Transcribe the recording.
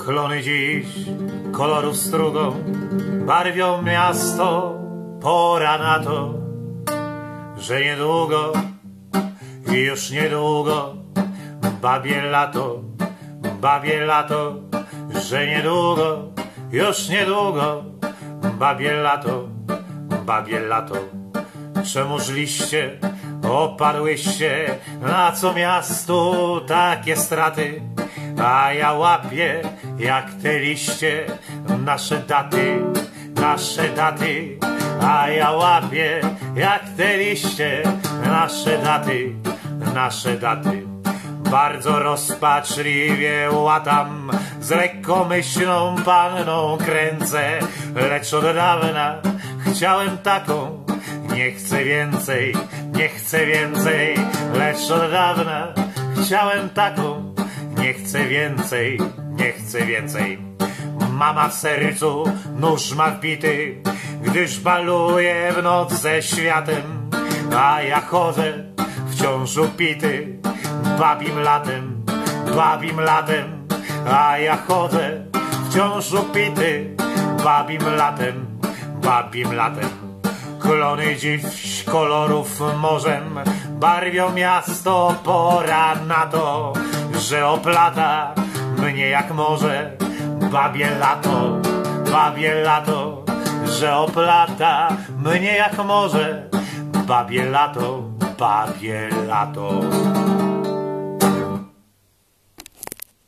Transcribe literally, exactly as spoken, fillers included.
Klony dziś kolorów strugą barwią miasto. Pora na to, że niedługo, już niedługo, babie lato, babie lato, że niedługo, już niedługo, babie lato, babie lato. Czemuż liście opadłyście, na co miastu takie straty? A ja łapię jak te liście nasze daty, nasze daty. A ja łapię jak te liście nasze daty, nasze daty. Bardzo rozpaczliwie łatam, z lekkomyślną panną kręcę, lecz od dawna chciałem taką. Nie chcę więcej, nie chcę więcej, lecz od dawna chciałem taką. Nie chcę więcej, nie chcę więcej. Mama w sercu nóż ma wbity, gdyż baluje w noc ze światem. A ja chodzę wciąż upity babim latem, babim latem. A ja chodzę wciąż upity babim latem, babim latem. Klony dziś kolorów morzem barwią miasto. Pora na to, że oplata mnie jak morze. Babie lato, babie lato, że oplata mnie jak morze. Babie lato, babie lato.